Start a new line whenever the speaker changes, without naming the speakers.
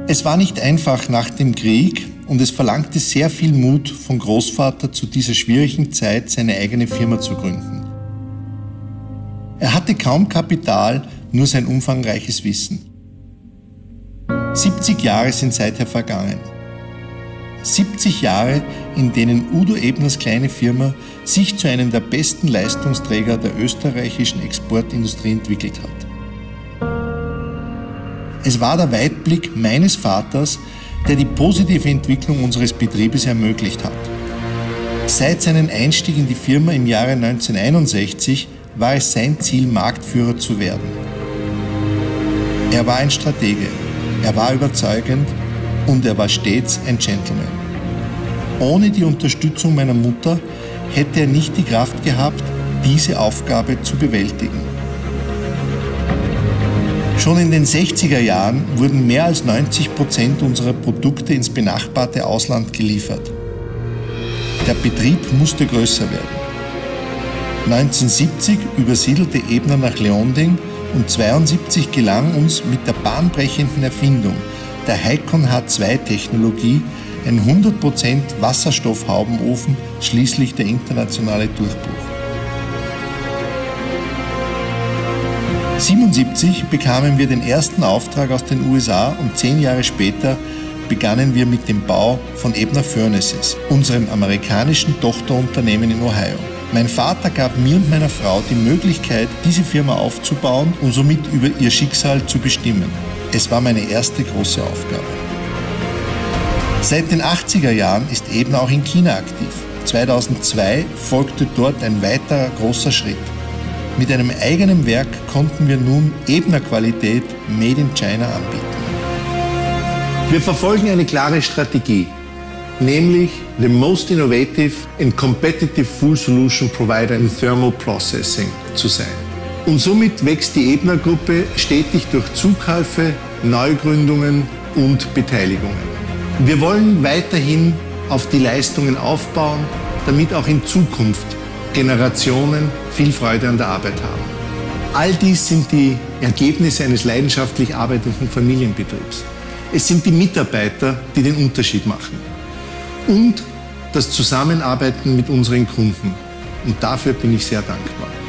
Es war nicht einfach nach dem Krieg und es verlangte sehr viel Mut von Großvater, zu dieser schwierigen Zeit seine eigene Firma zu gründen. Er hatte kaum Kapital, nur sein umfangreiches Wissen. 70 Jahre sind seither vergangen. 70 Jahre, in denen Udo Ebners kleine Firma sich zu einem der besten Leistungsträger der österreichischen Exportindustrie entwickelt hat. Es war der Weitblick meines Vaters, der die positive Entwicklung unseres Betriebes ermöglicht hat. Seit seinem Einstieg in die Firma im Jahre 1961 war es sein Ziel, Marktführer zu werden. Er war ein Stratege, er war überzeugend und er war stets ein Gentleman. Ohne die Unterstützung meiner Mutter hätte er nicht die Kraft gehabt, diese Aufgabe zu bewältigen. Schon in den 60er Jahren wurden mehr als 90% unserer Produkte ins benachbarte Ausland geliefert. Der Betrieb musste größer werden. 1970 übersiedelte Ebner nach Leonding und 1972 gelang uns mit der bahnbrechenden Erfindung der Heikon H2-Technologie ein 100% Wasserstoffhaubenofen schließlich der internationale Durchbruch. 1977 bekamen wir den ersten Auftrag aus den USA und 10 Jahre später begannen wir mit dem Bau von Ebner Furnaces, unserem amerikanischen Tochterunternehmen in Ohio. Mein Vater gab mir und meiner Frau die Möglichkeit, diese Firma aufzubauen und somit über ihr Schicksal zu bestimmen. Es war meine erste große Aufgabe. Seit den 80er Jahren ist Ebner auch in China aktiv. 2002 folgte dort ein weiterer großer Schritt. Mit einem eigenen Werk konnten wir nun Ebner Qualität Made in China anbieten. Wir verfolgen eine klare Strategie, nämlich the most innovative and competitive full solution provider in thermal processing zu sein. Und somit wächst die Ebner Gruppe stetig durch Zukäufe, Neugründungen und Beteiligungen. Wir wollen weiterhin auf die Leistungen aufbauen, damit auch in Zukunft Generationen viel Freude an der Arbeit haben. All dies sind die Ergebnisse eines leidenschaftlich arbeitenden Familienbetriebs. Es sind die Mitarbeiter, die den Unterschied machen. Und das Zusammenarbeiten mit unseren Kunden. Und dafür bin ich sehr dankbar.